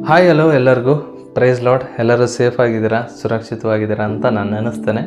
Hi hello ಎಲ್ಲರಿಗೂ praise lord. ಎಲ್ಲರೂ safe ಆಗಿದ್ದೀರಾ, ಸುರಕ್ಷಿತವಾಗಿದ್ದೀರಾ ಅಂತ ನಾನು ನೆನೆಸ್ತೇನೆ.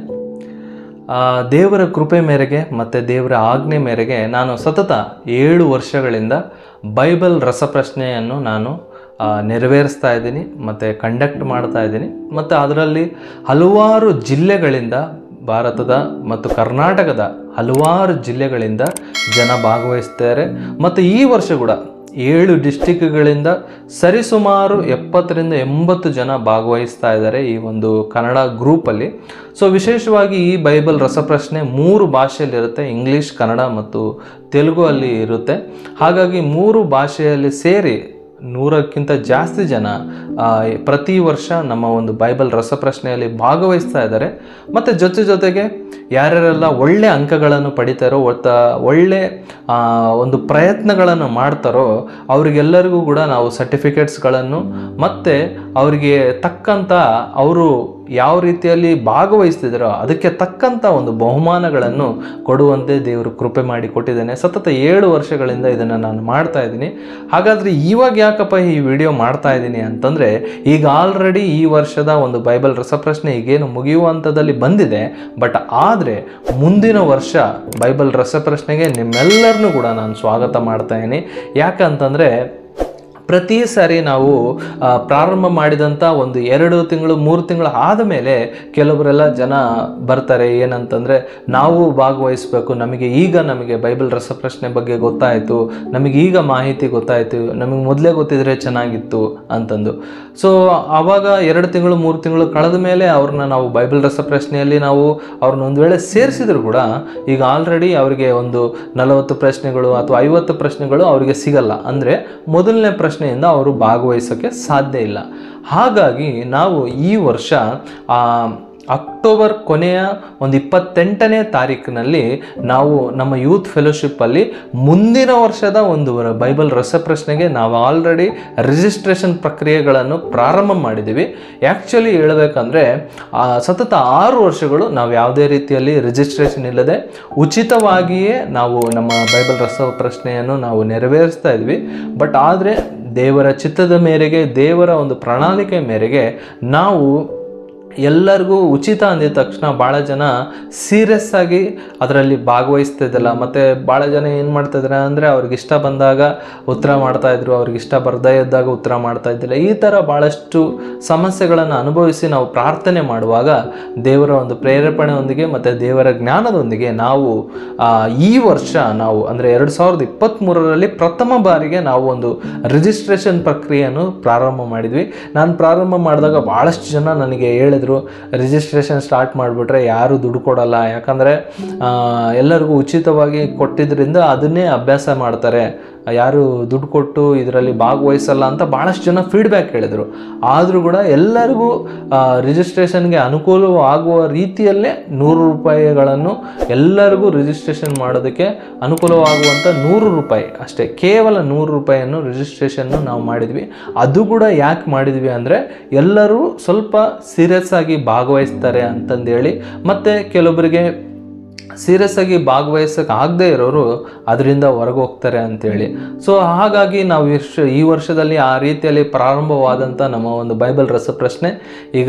ದೇವರ ಕೃಪೆ ಮೇರೆಗೆ ಮತ್ತು ದೇವರ ಆಜ್ಞೆ ಮೇರೆಗೆ ನಾನು ಸತತ 7 ವರ್ಷಗಳಿಂದ ಬೈಬಲ್ ರಸಪ್ರಶ್ನೆಯನ್ನು ನಾನು ನೆರವೇರಿಸ್ತಾ ಇದ್ದೀನಿ ಮತ್ತು ಕಂಡಕ್ಟ್ ಮಾಡ್ತಾ ಇದ್ದೀನಿ. ಮತ್ತು ಅದರಲ್ಲಿ ಹಲವಾರು ಜಿಲ್ಲೆಗಳಿಂದ, ಭಾರತದ ಮತ್ತು ಕರ್ನಾಟಕದ ಹಲವಾರು ಜಿಲ್ಲೆಗಳಿಂದ ಜನ ಭಾಗವಹಿಸ್ತಾರೆ. ಮತ್ತು ಈ ವರ್ಷ ಕೂಡ 7 ಡಿಸ್ಟಿಕ್ಗಳಿಂದ ಸರಿಸುಮಾರು 70ರಿಂದ 80 ಜನ ಭಾಗವಹಿಸ್ತಾ ಇದ್ದಾರೆ ಈ ಒಂದು ಕನ್ನಡ ಗ್ರೂಪಲ್ಲಿ. ಸೊ ವಿಶೇಷವಾಗಿ ಈ ಬೈಬಲ್ ರಸಪ್ರಶ್ನೆ 3 ಭಾಷೆಯಲ್ಲಿರುತ್ತೆ, ಇಂಗ್ಲೀಷ್, ಕನ್ನಡ ಮತ್ತು ತೆಲುಗು ಅಲ್ಲಿ ಇರುತ್ತೆ. ಹಾಗಾಗಿ 3 ಭಾಷೆಯಲ್ಲಿ ಸೇರಿ 100ಕ್ಕಿಂತ ಜಾಸ್ತಿ ಜನ ಪ್ರತಿ ವರ್ಷ ನಮ್ಮ ಒಂದು ಬೈಬಲ್ ರಸಪ್ರಶ್ನೆಯಲ್ಲಿ ಭಾಗವಹಿಸ್ತಾ ಇದ್ದಾರೆ. ಮತ್ತು ಜೊತೆಗೆ ಯಾರ್ಯಾರೆಲ್ಲ ಒಳ್ಳೆ ಅಂಕಗಳನ್ನು ಪಡಿತಾರೋ, ಒಳ್ಳೆ ಒಂದು ಪ್ರಯತ್ನಗಳನ್ನು ಮಾಡ್ತಾರೋ ಅವರಿಗೆಲ್ಲರಿಗೂ ಕೂಡ ನಾವು ಸರ್ಟಿಫಿಕೇಟ್ಸ್ಗಳನ್ನು ಮತ್ತು ಅವರಿಗೆ ತಕ್ಕಂಥ ಅವರು ಯಾವ ರೀತಿಯಲ್ಲಿ ಭಾಗವಹಿಸ್ತಿದ್ದಾರೋ ಅದಕ್ಕೆ ತಕ್ಕಂಥ ಒಂದು ಬಹುಮಾನಗಳನ್ನು ಕೊಡುವಂತೆ ದೇವರು ಕೃಪೆ ಮಾಡಿ ಕೊಟ್ಟಿದ್ದೇನೆ. ಸತತ 7 ವರ್ಷಗಳಿಂದ ಇದನ್ನು ನಾನು ಮಾಡ್ತಾ ಇದ್ದೀನಿ. ಹಾಗಾದರೆ ಇವಾಗ ಯಾಕಪ್ಪ ಈ ವಿಡಿಯೋ ಮಾಡ್ತಾ ಇದ್ದೀನಿ ಅಂತಂದರೆ, ಈಗ ಆಲ್ರೆಡಿ ಈ ವರ್ಷದ ಒಂದು ಬೈಬಲ್ ರಸಪ್ರಶ್ನೆ ಈಗೇನು ಮುಗಿಯುವ ಹಂತದಲ್ಲಿ ಬಂದಿದೆ. ಬಟ್ ಆದರೆ ಮುಂದಿನ ವರ್ಷ ಬೈಬಲ್ ರಸಪ್ರಶ್ನೆಗೆ ನಿಮ್ಮೆಲ್ಲರನ್ನೂ ಕೂಡ ನಾನು ಸ್ವಾಗತ ಮಾಡ್ತಾ ಇದ್ದೀನಿ. ಯಾಕಂತಂದರೆ ಪ್ರತಿ ಸಾರಿ ನಾವು ಪ್ರಾರಂಭ ಮಾಡಿದಂಥ ಒಂದು 2 ತಿಂಗಳು 3 ತಿಂಗಳು ಆದಮೇಲೆ ಕೆಲವರೆಲ್ಲ ಜನ ಬರ್ತಾರೆ. ಏನಂತಂದರೆ, ನಾವು ಭಾಗವಹಿಸಬೇಕು, ನಮಗೆ ಬೈಬಲ್ ರಸಪ್ರಶ್ನೆ ಬಗ್ಗೆ ಗೊತ್ತಾಯಿತು, ನಮಗೀಗ ಮಾಹಿತಿ ಗೊತ್ತಾಯಿತು, ನಮಗೆ ಮೊದಲೇ ಗೊತ್ತಿದ್ರೆ ಚೆನ್ನಾಗಿತ್ತು ಅಂತಂದು. ಸೊ ಆವಾಗ 2 ತಿಂಗಳು 3 ತಿಂಗಳು ಕಳೆದ ಮೇಲೆ ಅವ್ರನ್ನ ನಾವು ಬೈಬಲ್ ರಸಪ್ರಶ್ನೆಯಲ್ಲಿ ನಾವು ಅವ್ರನ್ನ ಒಂದು ವೇಳೆ ಸೇರಿಸಿದ್ರು ಕೂಡ ಈಗ ಆಲ್ರೆಡಿ ಅವರಿಗೆ ಒಂದು 40 ಪ್ರಶ್ನೆಗಳು ಅಥವಾ 50 ಪ್ರಶ್ನೆಗಳು ಅವರಿಗೆ ಸಿಗಲ್ಲ. ಅಂದರೆ ಮೊದಲನೇ ಪ್ರಶ್ನೆಯಿಂದ ಅವರು ಭಾಗವಹಿಸೋಕ್ಕೆ ಸಾಧ್ಯ ಇಲ್ಲ. ಹಾಗಾಗಿ ನಾವು ಈ ವರ್ಷ ಅಕ್ಟೋಬರ್ ಕೊನೆಯ ಒಂದು 28ನೇ ತಾರೀಕಿನಲ್ಲಿ ನಾವು ನಮ್ಮ ಯೂತ್ ಫೆಲೋಶಿಪ್ಪಲ್ಲಿ ಮುಂದಿನ ವರ್ಷದ ಒಂದು ಬೈಬಲ್ ರಸಪ್ರಶ್ನೆಗೆ ನಾವು ಆಲ್ರೆಡಿ ರಿಜಿಸ್ಟ್ರೇಷನ್ ಪ್ರಕ್ರಿಯೆಗಳನ್ನು ಪ್ರಾರಂಭ ಮಾಡಿದ್ದೀವಿ. ಆ್ಯಕ್ಚುಲಿ ಹೇಳಬೇಕಂದ್ರೆ ಸತತ 6 ವರ್ಷಗಳು ನಾವು ಯಾವುದೇ ರೀತಿಯಲ್ಲಿ ರಿಜಿಸ್ಟ್ರೇಷನ್ ಇಲ್ಲದೆ ಉಚಿತವಾಗಿಯೇ ನಾವು ನಮ್ಮ ಬೈಬಲ್ ರಸಪ್ರಶ್ನೆಯನ್ನು ನಾವು ನೆರವೇರಿಸ್ತಾ ಇದ್ವಿ. ಬಟ್ ಆದರೆ ದೇವರ ಚಿತ್ತದ ಮೇರೆಗೆ, ದೇವರ ಒಂದು ಪ್ರಣಾಳಿಕೆ ಮೇರೆಗೆ ನಾವು ಎಲ್ಲರಿಗೂ ಉಚಿತ ಅಂದಿದ ತಕ್ಷಣ ಭಾಳ ಜನ ಸೀರಿಯಸ್ ಆಗಿ ಅದರಲ್ಲಿ ಭಾಗವಹಿಸ್ತಿದ್ದಲ್ಲ. ಮತ್ತು ಭಾಳ ಜನ ಏನು ಮಾಡ್ತಾಯಿದ್ದಾರೆ ಅಂದರೆ, ಅವ್ರಿಗೆ ಇಷ್ಟ ಬಂದಾಗ ಉತ್ತರ ಮಾಡ್ತಾಯಿದ್ರು, ಅವ್ರಿಗೆ ಇಷ್ಟ ಬರ್ದೇ ಇದ್ದಾಗ ಉತ್ತರ ಮಾಡ್ತಾ ಇದ್ದಿಲ್ಲ. ಈ ಥರ ಭಾಳಷ್ಟು ಸಮಸ್ಯೆಗಳನ್ನು ಅನುಭವಿಸಿ ನಾವು ಪ್ರಾರ್ಥನೆ ಮಾಡುವಾಗ ದೇವರ ಒಂದು ಪ್ರೇರೇಪಣೆಯೊಂದಿಗೆ ಮತ್ತು ದೇವರ ಜ್ಞಾನದೊಂದಿಗೆ ನಾವು ಈ ವರ್ಷ ನಾವು ಅಂದರೆ 2023ರಲ್ಲಿ ಪ್ರಥಮ ಬಾರಿಗೆ ನಾವು ಒಂದು ರಿಜಿಸ್ಟ್ರೇಷನ್ ಪ್ರಕ್ರಿಯೆಯನ್ನು ಪ್ರಾರಂಭ ಮಾಡಿದ್ವಿ. ನಾನು ಪ್ರಾರಂಭ ಮಾಡಿದಾಗ ಭಾಳಷ್ಟು ಜನ ನನಗೆ ಹೇಳಿದ್ರು, ರಿಜಿಸ್ಟ್ರೇಷನ್ ಸ್ಟಾರ್ಟ್ ಮಾಡಿಬಿಟ್ರೆ ಯಾರು ದುಡ್ಡು ಕೊಡಲ್ಲ, ಯಾಕಂದರೆ ಎಲ್ಲರಿಗೂ ಉಚಿತವಾಗಿ ಕೊಟ್ಟಿದ್ದರಿಂದ ಅದನ್ನೇ ಅಭ್ಯಾಸ ಮಾಡ್ತಾರೆ, ಯಾರು ದುಡ್ಡು ಕೊಟ್ಟು ಇದರಲ್ಲಿ ಭಾಗವಹಿಸಲ್ಲ ಅಂತ ಭಾಳಷ್ಟು ಜನ ಫೀಡ್ಬ್ಯಾಕ್ ಹೇಳಿದರು. ಆದರೂ ಕೂಡ ಎಲ್ಲರಿಗೂ ರಿಜಿಸ್ಟ್ರೇಷನ್ಗೆ ಅನುಕೂಲವಾಗುವ ರೀತಿಯಲ್ಲೇ 100 ರೂಪಾಯಿಗಳನ್ನು ಎಲ್ಲರಿಗೂ ರಿಜಿಸ್ಟ್ರೇಷನ್ ಮಾಡೋದಕ್ಕೆ ಅನುಕೂಲವಾಗುವಂಥ 100 ರೂಪಾಯಿ ಅಷ್ಟೇ, ಕೇವಲ 100 ರೂಪಾಯಿಯನ್ನು ರಿಜಿಸ್ಟ್ರೇಷನ್ನು ನಾವು ಮಾಡಿದ್ವಿ. ಅದು ಕೂಡ ಯಾಕೆ ಮಾಡಿದ್ವಿ ಅಂದರೆ, ಎಲ್ಲರೂ ಸ್ವಲ್ಪ ಸೀರಿಯಸ್ ಆಗಿ ಭಾಗವಹಿಸ್ತಾರೆ ಅಂತಂದೇಳಿ, ಮತ್ತು ಕೆಲವೊಬ್ಬರಿಗೆ ಸೀರಿಯಸ್ ಆಗಿ ಭಾಗವಹಿಸೋಕೆ ಆಗದೆ ಇರೋರು ಅದರಿಂದ ಹೊರಗೆ ಹೋಗ್ತಾರೆ ಅಂಥೇಳಿ. ಸೊ ಹಾಗಾಗಿ ನಾವು ಈ ವರ್ಷದಲ್ಲಿ ಆ ರೀತಿಯಲ್ಲಿ ಪ್ರಾರಂಭವಾದಂಥ ನಮ್ಮ ಒಂದು ಬೈಬಲ್ ರಸಪ್ರಶ್ನೆ ಈಗ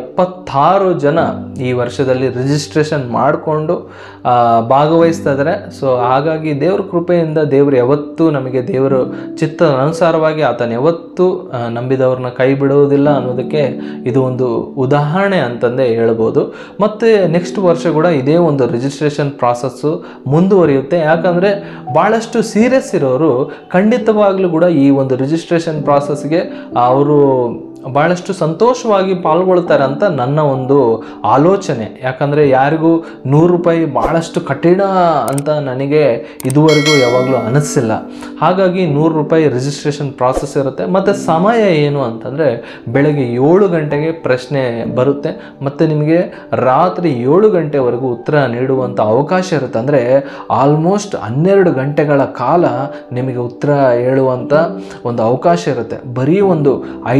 76 ಜನ ಈ ವರ್ಷದಲ್ಲಿ ರಿಜಿಸ್ಟ್ರೇಷನ್ ಮಾಡಿಕೊಂಡು ಭಾಗವಹಿಸ್ತಾ ಇದ್ದಾರೆ. ಸೊ ಹಾಗಾಗಿ ದೇವ್ರ ಕೃಪೆಯಿಂದ ದೇವರು ಯಾವತ್ತೂ ನಮಗೆ ದೇವರು ಚಿತ್ತದ ಅನುಸಾರವಾಗಿ ಆತನ ಯಾವತ್ತೂ ನಂಬಿದವ್ರನ್ನ ಕೈ ಬಿಡುವುದಿಲ್ಲ ಅನ್ನೋದಕ್ಕೆ ಇದು ಒಂದು ಉದಾಹರಣೆ ಅಂತಂದೇ ಹೇಳ್ಬೋದು. ಮತ್ತು ನೆಕ್ಸ್ಟ್ ವರ್ಷ ಕೂಡ ಇದೇ ಒಂದು ರಿಜಿಸ್ಟ್ರೇಷನ್ ಪ್ರಾಸೆಸ್ಸು ಮುಂದುವರಿಯುತ್ತೆ. ಯಾಕಂದರೆ ಭಾಳಷ್ಟು ಸೀರಿಯಸ್ ಇರೋರು ಖಂಡಿತವಾಗ್ಲೂ ಕೂಡ ಈ ಒಂದು ರಿಜಿಸ್ಟ್ರೇಷನ್ ಪ್ರಾಸೆಸ್ಗೆ ಅವರು ಭಾಳಷ್ಟು ಸಂತೋಷವಾಗಿ ಪಾಲ್ಗೊಳ್ತಾರೆ ಅಂತ ನನ್ನ ಒಂದು ಆಲೋಚನೆ. ಯಾಕಂದರೆ ಯಾರಿಗೂ 100 ರೂಪಾಯಿ ಭಾಳಷ್ಟು ಕಠಿಣ ಅಂತ ನನಗೆ ಇದುವರೆಗೂ ಯಾವಾಗಲೂ ಅನಿಸಿಲ್ಲ. ಹಾಗಾಗಿ 100 ರೂಪಾಯಿ ರಿಜಿಸ್ಟ್ರೇಷನ್ ಪ್ರಾಸೆಸ್ ಇರುತ್ತೆ. ಮತ್ತು ಸಮಯ ಏನು ಅಂತಂದರೆ, ಬೆಳಗ್ಗೆ 7 ಗಂಟೆಗೆ ಪ್ರಶ್ನೆ ಬರುತ್ತೆ ಮತ್ತು ನಿಮಗೆ ರಾತ್ರಿ 7 ಗಂಟೆವರೆಗೂ ಉತ್ತರ ನೀಡುವಂಥ ಅವಕಾಶ ಇರುತ್ತೆ. ಅಂದರೆ ಆಲ್ಮೋಸ್ಟ್ 12 ಗಂಟೆಗಳ ಕಾಲ ನಿಮಗೆ ಉತ್ತರ ಹೇಳುವಂಥ ಒಂದು ಅವಕಾಶ ಇರುತ್ತೆ. ಬರೀ ಒಂದು 5-10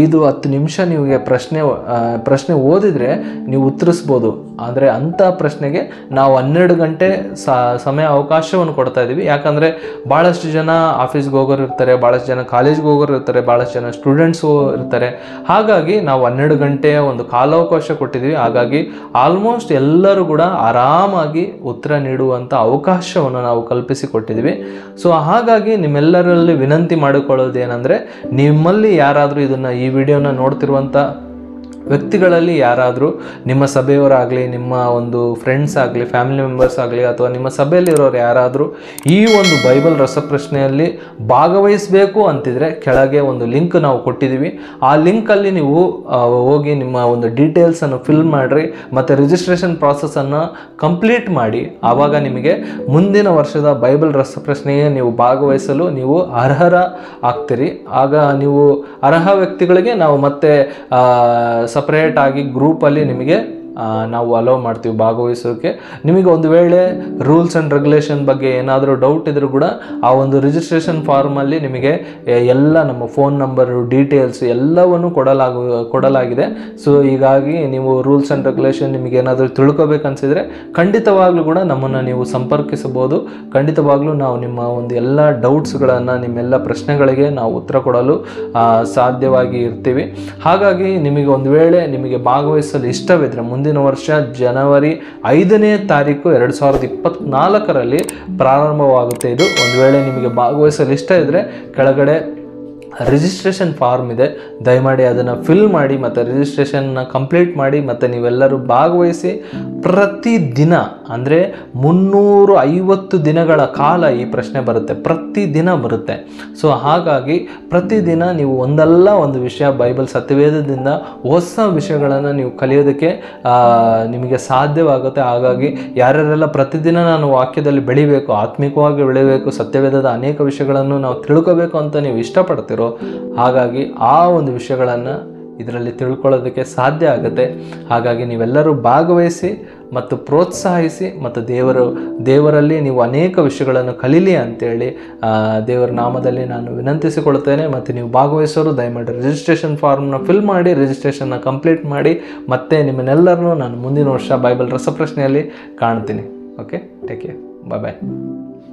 ನಿಮಿಷ ನಿಮಗೆ ಪ್ರಶ್ನೆ ಓದಿದರೆ ನೀವು ಉತ್ತರಿಸ್ಬೋದು. ಆದರೆ ಅಂಥ ಪ್ರಶ್ನೆಗೆ ನಾವು 12 ಗಂಟೆ ಸಮಯ ಅವಕಾಶವನ್ನು ಕೊಡ್ತಾ ಇದ್ದೀವಿ. ಯಾಕಂದರೆ ಭಾಳಷ್ಟು ಜನ ಆಫೀಸ್ಗೆ ಹೋಗೋರು ಇರ್ತಾರೆ, ಭಾಳಷ್ಟು ಜನ ಕಾಲೇಜ್ಗೆ ಹೋಗೋರು ಇರ್ತಾರೆ, ಭಾಳಷ್ಟು ಜನ ಸ್ಟೂಡೆಂಟ್ಸು ಇರ್ತಾರೆ. ಹಾಗಾಗಿ ನಾವು 12 ಗಂಟೆಯ ಒಂದು ಕಾಲಾವಕಾಶ ಕೊಟ್ಟಿದ್ದೀವಿ. ಹಾಗಾಗಿ ಆಲ್ಮೋಸ್ಟ್ ಎಲ್ಲರೂ ಕೂಡ ಆರಾಮಾಗಿ ಉತ್ತರ ನೀಡುವಂಥ ಅವಕಾಶವನ್ನು ನಾವು ಕಲ್ಪಿಸಿಕೊಟ್ಟಿದ್ದೀವಿ. ಸೊ ಹಾಗಾಗಿ ನಿಮ್ಮೆಲ್ಲರಲ್ಲಿ ವಿನಂತಿ ಮಾಡಿಕೊಳ್ಳೋದೇನೆಂದರೆ, ನಿಮ್ಮಲ್ಲಿ ಯಾರಾದರೂ ಈ ವಿಡಿಯೋನ ನೋಡ್ತಿರುವಂಥ ವ್ಯಕ್ತಿಗಳಲ್ಲಿ ಯಾರಾದರೂ ನಿಮ್ಮ ಸಭೆಯವರಾಗಲಿ, ನಿಮ್ಮ ಒಂದು ಫ್ರೆಂಡ್ಸ್ ಆಗಲಿ, ಫ್ಯಾಮಿಲಿ ಮೆಂಬರ್ಸ್ ಆಗಲಿ, ಅಥವಾ ನಿಮ್ಮ ಸಭೆಯಲ್ಲಿರೋರು ಯಾರಾದರೂ ಈ ಒಂದು ಬೈಬಲ್ ರಸಪ್ರಶ್ನೆಯಲ್ಲಿ ಭಾಗವಹಿಸಬೇಕು ಅಂತಿದ್ರೆ ಕೆಳಗೆ ಒಂದು ಲಿಂಕ್ ನಾವು ಕೊಟ್ಟಿದ್ದೀವಿ. ಆ ಲಿಂಕಲ್ಲಿ ನೀವು ಹೋಗಿ ನಿಮ್ಮ ಒಂದು ಡೀಟೇಲ್ಸನ್ನು ಫಿಲ್ ಮಾಡಿರಿ ಮತ್ತು ರಿಜಿಸ್ಟ್ರೇಷನ್ ಪ್ರಾಸೆಸನ್ನು ಕಂಪ್ಲೀಟ್ ಮಾಡಿ. ಆವಾಗ ನಿಮಗೆ ಮುಂದಿನ ವರ್ಷದ ಬೈಬಲ್ ರಸಪ್ರಶ್ನೆಗೆ ನೀವು ಭಾಗವಹಿಸಲು ನೀವು ಅರ್ಹರ ಆಗ್ತೀರಿ. ಆಗ ನೀವು ಅರ್ಹ ವ್ಯಕ್ತಿಗಳಿಗೆ ನಾವು ಮತ್ತೆ ಸಪ್ರೇಟ್ ಆಗಿ ಗ್ರೂಪಲ್ಲಿ ನಿಮಗೆ ನಾವು ಅಲೋ ಮಾಡ್ತೀವಿ ಭಾಗವಹಿಸೋಕ್ಕೆ. ನಿಮಗೆ ಒಂದು ವೇಳೆ ರೂಲ್ಸ್ ಆ್ಯಂಡ್ ರೆಗ್ಯುಲೇಷನ್ ಬಗ್ಗೆ ಏನಾದರೂ ಡೌಟ್ ಇದ್ರೂ ಕೂಡ ಆ ಒಂದು ರಿಜಿಸ್ಟ್ರೇಷನ್ ಫಾರ್ಮಲ್ಲಿ ನಿಮಗೆ ಎಲ್ಲ ನಮ್ಮ ಫೋನ್ ನಂಬರು, ಡೀಟೇಲ್ಸ್ ಎಲ್ಲವನ್ನು ಕೊಡಲಾಗಿದೆ. ಸೊ ಹೀಗಾಗಿ ನೀವು ರೂಲ್ಸ್ ಆ್ಯಂಡ್ ರೆಗ್ಯುಲೇಷನ್ ನಿಮಗೆ ಏನಾದರೂ ತಿಳ್ಕೊಬೇಕನ್ಸಿದ್ರೆ ಖಂಡಿತವಾಗ್ಲೂ ಕೂಡ ನಮ್ಮನ್ನು ನೀವು ಸಂಪರ್ಕಿಸಬಹುದು. ಖಂಡಿತವಾಗ್ಲೂ ನಾವು ನಿಮ್ಮ ಒಂದು ಎಲ್ಲ ಡೌಟ್ಸ್ಗಳನ್ನು, ನಿಮ್ಮೆಲ್ಲ ಪ್ರಶ್ನೆಗಳಿಗೆ ನಾವು ಉತ್ತರ ಕೊಡಲು ಸಾಧ್ಯವಾಗಿ ಇರ್ತೀವಿ. ಹಾಗಾಗಿ ನಿಮಗೆ ಒಂದು ವೇಳೆ ನಿಮಗೆ ಭಾಗವಹಿಸಲು ಇಷ್ಟವಿದ್ದರೆ ಮುಂದಿನ ವರ್ಷ ಜನವರಿ 5ನೇ ತಾರೀಕು 2024ರಲ್ಲಿ ಪ್ರಾರಂಭವಾಗುತ್ತೆ ಇದು. ಒಂದು ವೇಳೆ ನಿಮಗೆ ಭಾಗವಹಿಸಲು ಇಷ್ಟ ಇದ್ದರೆ ಕೆಳಗಡೆ ರಿಜಿಸ್ಟ್ರೇಷನ್ ಫಾರ್ಮ್ ಇದೆ, ದಯಮಾಡಿ ಅದನ್ನು ಫಿಲ್ ಮಾಡಿ ಮತ್ತು ರಿಜಿಸ್ಟ್ರೇಷನ್ನ ಕಂಪ್ಲೀಟ್ ಮಾಡಿ. ಮತ್ತು ನೀವೆಲ್ಲರೂ ಭಾಗವಹಿಸಿ. ಪ್ರತಿದಿನ ಅಂದರೆ 350 ದಿನಗಳ ಕಾಲ ಈ ಪ್ರಶ್ನೆ ಬರುತ್ತೆ, ಪ್ರತಿದಿನ ಬರುತ್ತೆ. ಸೊ ಹಾಗಾಗಿ ಪ್ರತಿದಿನ ನೀವು ಒಂದಲ್ಲ ಒಂದು ವಿಷಯ ಬೈಬಲ್ ಸತ್ಯವೇದದಿಂದ ಹೊಸ ವಿಷಯಗಳನ್ನು ನೀವು ಕಲಿಯೋದಕ್ಕೆ ನಿಮಗೆ ಸಾಧ್ಯವಾಗುತ್ತೆ. ಹಾಗಾಗಿ ಯಾರ್ಯಾರೆಲ್ಲ ಪ್ರತಿದಿನ ನಾನು ವಾಕ್ಯದಲ್ಲಿ ಬೆಳಿಬೇಕು, ಆತ್ಮಿಕವಾಗಿ ಬೆಳಿಬೇಕು, ಸತ್ಯವೇದದ ಅನೇಕ ವಿಷಯಗಳನ್ನು ನಾವು ತಿಳ್ಕೋಬೇಕು ಅಂತ ನೀವು ಇಷ್ಟಪಡ್ತೀರೋ, ಹಾಗಾಗಿ ಆ ಒಂದು ವಿಷಯಗಳನ್ನು ಇದರಲ್ಲಿ ತಿಳ್ಕೊಳ್ಳೋದಕ್ಕೆ ಸಾಧ್ಯ ಆಗುತ್ತೆ. ಹಾಗಾಗಿ ನೀವೆಲ್ಲರೂ ಭಾಗವಹಿಸಿ ಮತ್ತು ಪ್ರೋತ್ಸಾಹಿಸಿ ಮತ್ತು ದೇವರಲ್ಲಿ ನೀವು ಅನೇಕ ವಿಷಯಗಳನ್ನು ಕಲೀಲಿ ಅಂತೇಳಿ ದೇವರ ನಾಮದಲ್ಲಿ ನಾನು ವಿನಂತಿಸಿಕೊಳ್ತೇನೆ. ಮತ್ತು ನೀವು ಭಾಗವಹಿಸೋರು ದಯಮಾಡಿ ರಿಜಿಸ್ಟ್ರೇಷನ್ ಫಾರ್ಮ್ನ ಫಿಲ್ ಮಾಡಿ, ರಿಜಿಸ್ಟ್ರೇಷನ್ನ ಕಂಪ್ಲೀಟ್ ಮಾಡಿ. ಮತ್ತು ನಿಮ್ಮನ್ನೆಲ್ಲರನ್ನೂ ನಾನು ಮುಂದಿನ ವರ್ಷ ಬೈಬಲ್ ರಸಪ್ರಶ್ನೆಯಲ್ಲಿ ಕಾಣ್ತೀನಿ. ಓಕೆ, ಟೇಕ್ ಕೇರ್, ಬಾಯ್.